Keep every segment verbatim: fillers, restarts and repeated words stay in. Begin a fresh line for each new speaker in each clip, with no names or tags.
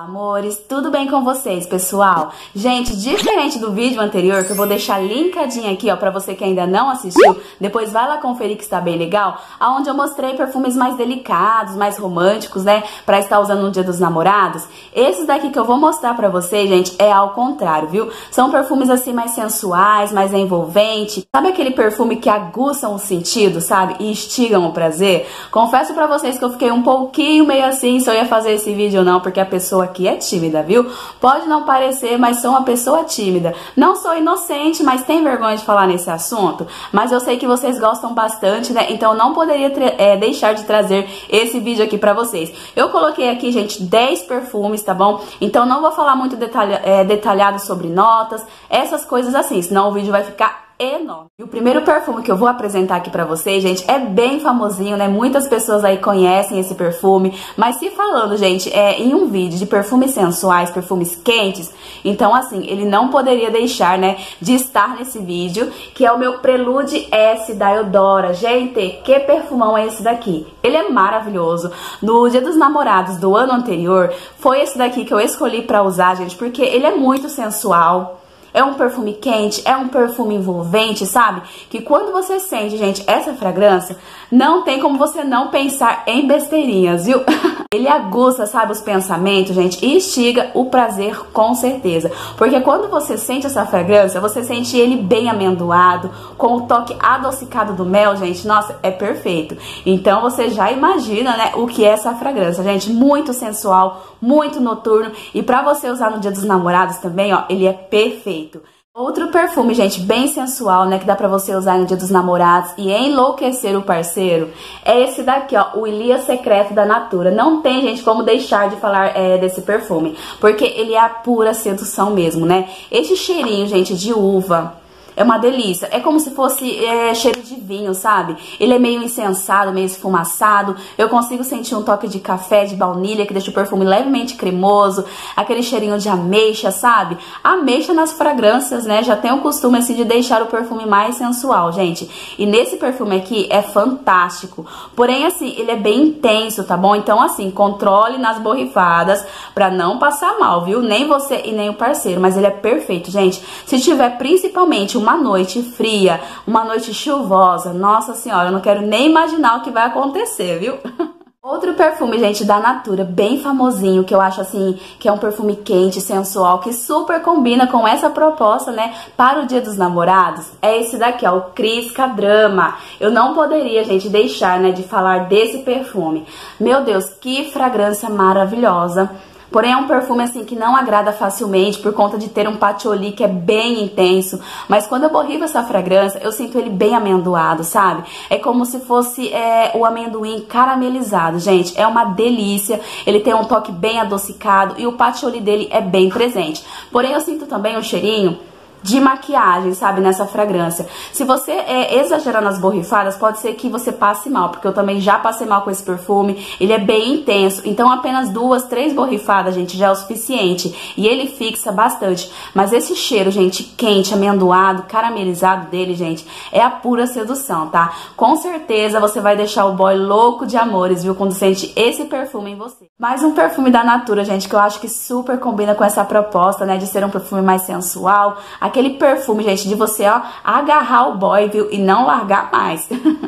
Amores, tudo bem com vocês, pessoal? Gente, diferente do vídeo anterior, que eu vou deixar linkadinho aqui, ó, pra você que ainda não assistiu, depois vai lá conferir que está bem legal, aonde eu mostrei perfumes mais delicados, mais românticos, né, pra estar usando no Dia dos Namorados. Esses daqui que eu vou mostrar pra vocês, gente, é ao contrário, viu? São perfumes assim mais sensuais, mais envolventes. Sabe aquele perfume que aguçam o sentido, sabe? E instigam o prazer? Confesso pra vocês que eu fiquei um pouquinho meio assim se eu ia fazer esse vídeo ou não, porque a pessoa aqui é tímida, viu? Pode não parecer, mas sou uma pessoa tímida. Não sou inocente, mas tenho vergonha de falar nesse assunto. Mas eu sei que vocês gostam bastante, né? Então não poderia é, deixar de trazer esse vídeo aqui pra vocês. Eu coloquei aqui, gente, dez perfumes, tá bom? Então não vou falar muito detalha, é, detalhado sobre notas, essas coisas assim, senão o vídeo vai ficar enorme. E o primeiro perfume que eu vou apresentar aqui pra vocês, gente, é bem famosinho, né? Muitas pessoas aí conhecem esse perfume, mas se falando, gente, é em um vídeo de perfumes sensuais, perfumes quentes, então assim, ele não poderia deixar, né, de estar nesse vídeo, que é o meu Prelude S da Eudora. Gente, que perfumão é esse daqui? Ele é maravilhoso. No Dia dos Namorados do ano anterior, foi esse daqui que eu escolhi pra usar, gente, porque ele é muito sensual. É um perfume quente, é um perfume envolvente, sabe? Que quando você sente, gente, essa fragrância, não tem como você não pensar em besteirinhas, viu? Ele aguça, sabe, os pensamentos, gente, e instiga o prazer com certeza. Porque quando você sente essa fragrância, você sente ele bem amendoado, com o toque adocicado do mel, gente, nossa, é perfeito. Então você já imagina, né, o que é essa fragrância, gente, muito sensual, muito noturno, e pra você usar no Dia dos Namorados também, ó, ele é perfeito. Outro perfume, gente, bem sensual, né, que dá pra você usar no Dia dos Namorados e enlouquecer o parceiro, é esse daqui, ó, o Ilia Secreto da Natura. Não tem, gente, como deixar de falar é, desse perfume, porque ele é a pura sedução mesmo, né? Esse cheirinho, gente, de uva, é uma delícia. É como se fosse é, cheiro de vinho, sabe? Ele é meio incensado, meio esfumaçado. Eu consigo sentir um toque de café, de baunilha, que deixa o perfume levemente cremoso. Aquele cheirinho de ameixa, sabe? Ameixa nas fragrâncias, né? Já tem o costume, assim, de deixar o perfume mais sensual, gente. E nesse perfume aqui é fantástico. Porém, assim, ele é bem intenso, tá bom? Então, assim, controle nas borrifadas pra não passar mal, viu? Nem você e nem o parceiro. Mas ele é perfeito, gente. Se tiver principalmente uma noite fria, uma noite chuvosa, nossa senhora, eu não quero nem imaginar o que vai acontecer, viu? Outro perfume, gente, da Natura, bem famosinho, que eu acho assim, que é um perfume quente, sensual, que super combina com essa proposta, né, para o Dia dos Namorados, é esse daqui, ó, o Crisca Drama. Eu não poderia, gente, deixar, né, de falar desse perfume. Meu Deus, que fragrância maravilhosa. Porém, é um perfume, assim, que não agrada facilmente por conta de ter um patchouli que é bem intenso. Mas quando eu borrivo essa fragrância, eu sinto ele bem amendoado, sabe? É como se fosse é, o amendoim caramelizado, gente. É uma delícia. Ele tem um toque bem adocicado e o patchouli dele é bem presente. Porém, eu sinto também um cheirinho de maquiagem, sabe, nessa fragrância. Se você é, exagerar nas borrifadas, pode ser que você passe mal, porque eu também já passei mal com esse perfume. Ele é bem intenso, então apenas duas, três borrifadas, gente, já é o suficiente. E ele fixa bastante. Mas esse cheiro, gente, quente, amendoado, caramelizado dele, gente, é a pura sedução, tá? Com certeza você vai deixar o boy louco de amores, viu, quando sente esse perfume em você. Mais um perfume da Natura, gente, que eu acho que super combina com essa proposta, né, de ser um perfume mais sensual. Aquele perfume, gente, de você, ó, agarrar o boy, viu? E não largar mais.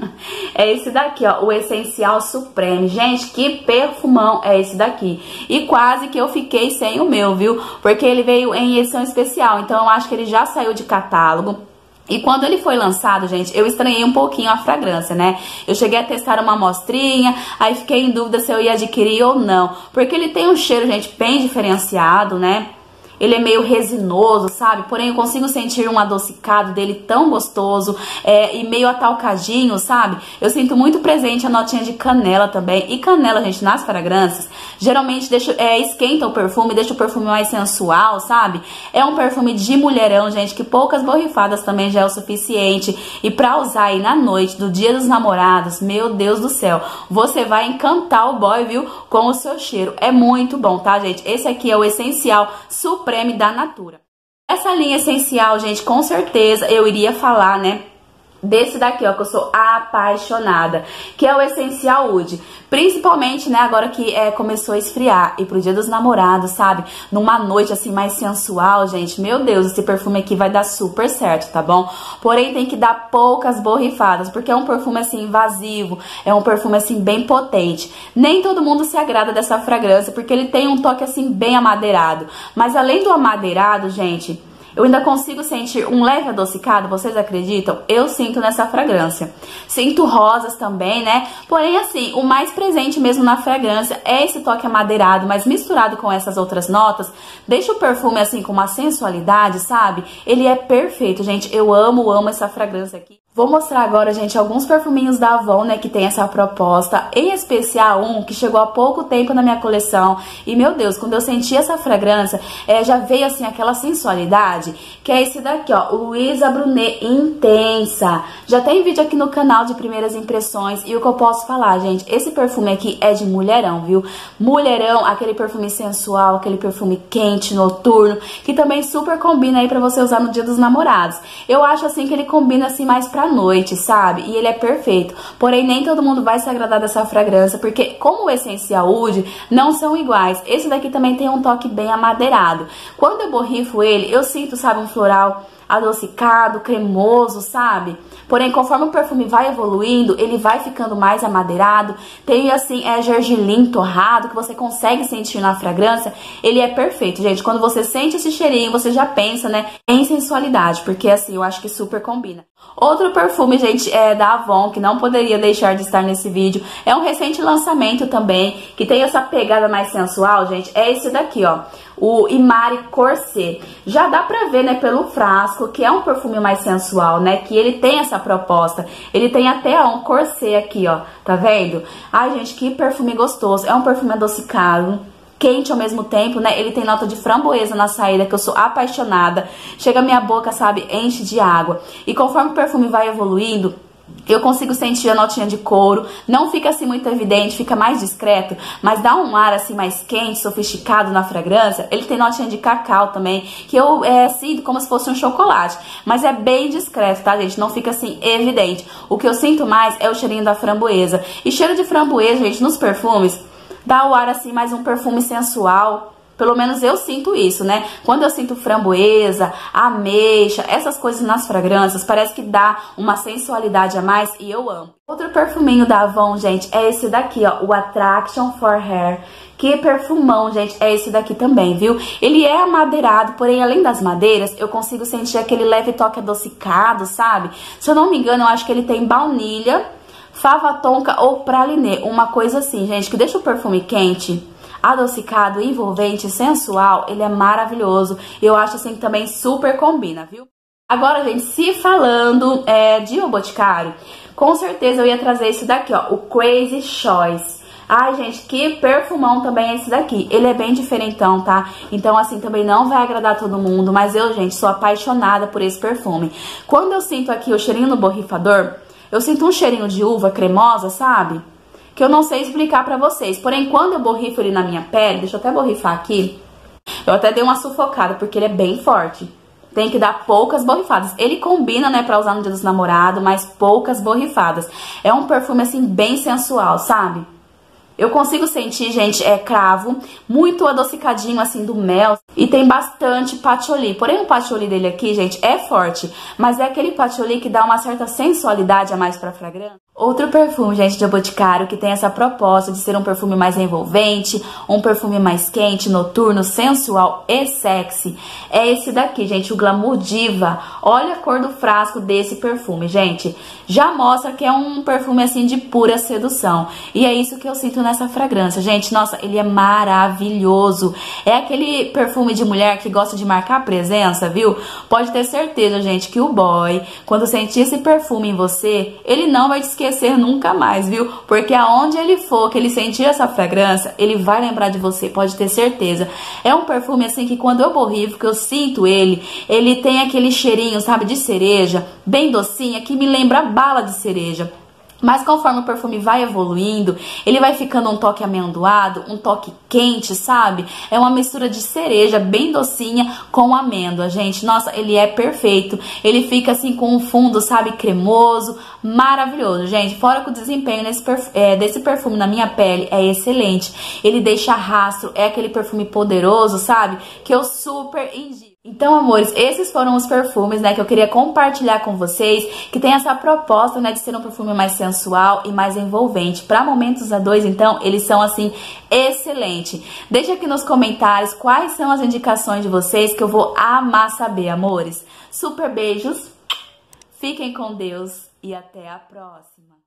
É esse daqui, ó, o Essencial Supreme. Gente, que perfumão é esse daqui. E quase que eu fiquei sem o meu, viu? Porque ele veio em edição especial. Então eu acho que ele já saiu de catálogo. E quando ele foi lançado, gente, eu estranhei um pouquinho a fragrância, né? Eu cheguei a testar uma amostrinha, aí fiquei em dúvida se eu ia adquirir ou não. Porque ele tem um cheiro, gente, bem diferenciado, né? Ele é meio resinoso, sabe? Porém, eu consigo sentir um adocicado dele tão gostoso é, e meio atalcadinho, sabe? Eu sinto muito presente a notinha de canela também. E canela, gente, nas fragrâncias, geralmente deixa, é, esquenta o perfume, deixa o perfume mais sensual, sabe? É um perfume de mulherão, gente, que poucas borrifadas também já é o suficiente. E pra usar aí na noite do Dia dos Namorados, meu Deus do céu, você vai encantar o boy, viu? Com o seu cheiro. É muito bom, tá, gente? Esse aqui é o Essencial Supreme da Natura. Essa linha essencial, gente, com certeza eu iria falar, né, desse daqui, ó, que eu sou apaixonada, que é o Essencial Oud. Principalmente, né, agora que é, começou a esfriar e pro Dia dos Namorados, sabe? Numa noite assim mais sensual, gente, meu Deus, esse perfume aqui vai dar super certo, tá bom? Porém, tem que dar poucas borrifadas, porque é um perfume assim invasivo, é um perfume assim bem potente. Nem todo mundo se agrada dessa fragrância, porque ele tem um toque assim bem amadeirado. Mas além do amadeirado, gente, eu ainda consigo sentir um leve adocicado, vocês acreditam? Eu sinto nessa fragrância. Sinto rosas também, né? Porém, assim, o mais presente mesmo na fragrância é esse toque amadeirado, mas misturado com essas outras notas, deixa o perfume, assim, com uma sensualidade, sabe? Ele é perfeito, gente. Eu amo, amo essa fragrância aqui. Vou mostrar agora, gente, alguns perfuminhos da Avon, né, que tem essa proposta, em especial um que chegou há pouco tempo na minha coleção. E, meu Deus, quando eu senti essa fragrância, é, já veio, assim, aquela sensualidade, que é esse daqui, ó, Louisa Brunet Intensa. Já tem vídeo aqui no canal de primeiras impressões, e o que eu posso falar, gente, esse perfume aqui é de mulherão, viu? Mulherão, aquele perfume sensual, aquele perfume quente, noturno, que também super combina aí pra você usar no Dia dos Namorados. Eu acho, assim, que ele combina, assim, mais pra noite, sabe? E ele é perfeito. Porém, nem todo mundo vai se agradar dessa fragrância, porque como o Essencial Oud, não são iguais. Esse daqui também tem um toque bem amadeirado. Quando eu borrifo ele, eu sinto, sabe, um floral adocicado, cremoso, sabe? Porém, conforme o perfume vai evoluindo, ele vai ficando mais amadeirado. Tem, assim, é gergelim torrado, que você consegue sentir na fragrância. Ele é perfeito, gente. Quando você sente esse cheirinho, você já pensa, né, em sensualidade, porque, assim, eu acho que super combina. Outro perfume, gente, é da Avon, que não poderia deixar de estar nesse vídeo. É um recente lançamento também, que tem essa pegada mais sensual, gente. É esse daqui, ó, o Imari Corset. Já dá pra ver, né, pelo frasco, que é um perfume mais sensual, né, que ele tem essa proposta. Ele tem até, ó, um corset aqui, ó, tá vendo? Ai, gente, que perfume gostoso. É um perfume adocicado, quente ao mesmo tempo, né? Ele tem nota de framboesa na saída, que eu sou apaixonada. Chega a minha boca, sabe, enche de água. E conforme o perfume vai evoluindo, eu consigo sentir a notinha de couro. Não fica assim muito evidente, fica mais discreto, mas dá um ar assim mais quente, sofisticado na fragrância. Ele tem notinha de cacau também, que eu é, sinto como se fosse um chocolate, mas é bem discreto, tá, gente? Não fica assim evidente. O que eu sinto mais é o cheirinho da framboesa. E cheiro de framboesa, gente, nos perfumes, dá o ar assim, mais um perfume sensual. Pelo menos eu sinto isso, né? Quando eu sinto framboesa, ameixa, essas coisas nas fragrâncias, parece que dá uma sensualidade a mais e eu amo. Outro perfuminho da Avon, gente, é esse daqui, ó, o Attraction for Hair. Que perfumão, gente, é esse daqui também, viu? Ele é amadeirado, porém, além das madeiras, eu consigo sentir aquele leve toque adocicado, sabe? Se eu não me engano, eu acho que ele tem baunilha, fava tonka ou pralinê, uma coisa assim, gente, que deixa o perfume quente, adocicado, envolvente, sensual. Ele é maravilhoso. Eu acho assim que também super combina, viu? Agora, gente, se falando é, de O Boticário, com certeza eu ia trazer esse daqui, ó, o Crazy Choice. Ai, gente, que perfumão também é esse daqui. Ele é bem diferentão, tá? Então, assim, também não vai agradar todo mundo, mas eu, gente, sou apaixonada por esse perfume. Quando eu sinto aqui o cheirinho no borrifador, eu sinto um cheirinho de uva cremosa, sabe? Que eu não sei explicar pra vocês. Porém, quando eu borrifo ele na minha pele, deixa eu até borrifar aqui, eu até dei uma sufocada, porque ele é bem forte. Tem que dar poucas borrifadas. Ele combina, né, pra usar no Dia dos Namorados, mas poucas borrifadas. É um perfume, assim, bem sensual, sabe? Eu consigo sentir, gente, é cravo, muito adocicadinho, assim, do mel. E tem bastante patchouli. Porém, o patchouli dele aqui, gente, é forte. Mas é aquele patchouli que dá uma certa sensualidade a mais pra fragrância. Outro perfume, gente, de O Boticário, que tem essa proposta de ser um perfume mais envolvente, um perfume mais quente, noturno, sensual e sexy, é esse daqui, gente, o Glamour Diva. Olha a cor do frasco desse perfume, gente. Já mostra que é um perfume, assim, de pura sedução. E é isso que eu sinto nessa fragrância, gente. Nossa, ele é maravilhoso. É aquele perfume de mulher que gosta de marcar presença, viu? Pode ter certeza, gente, que o boy, quando sentir esse perfume em você, ele não vai te esquecer esquecer nunca mais, viu? Porque aonde ele for, que ele sentir essa fragrância, ele vai lembrar de você, pode ter certeza. É um perfume assim que quando eu borrifo, que eu sinto ele, ele tem aquele cheirinho, sabe, de cereja, bem docinha, que me lembra bala de cereja. Mas conforme o perfume vai evoluindo, ele vai ficando um toque amendoado, um toque quente, sabe? É uma mistura de cereja bem docinha com amêndoa, gente. Nossa, ele é perfeito. Ele fica assim com um fundo, sabe, cremoso, maravilhoso, gente. Fora que o desempenho nesse perf é, desse perfume na minha pele é excelente. Ele deixa rastro, é aquele perfume poderoso, sabe? Que eu super indico. Então, amores, esses foram os perfumes, né, que eu queria compartilhar com vocês, que tem essa proposta, né, de ser um perfume mais sensual e mais envolvente. Para momentos a dois, então, eles são, assim, excelentes. Deixa aqui nos comentários quais são as indicações de vocês, que eu vou amar saber, amores. Super beijos, fiquem com Deus e até a próxima.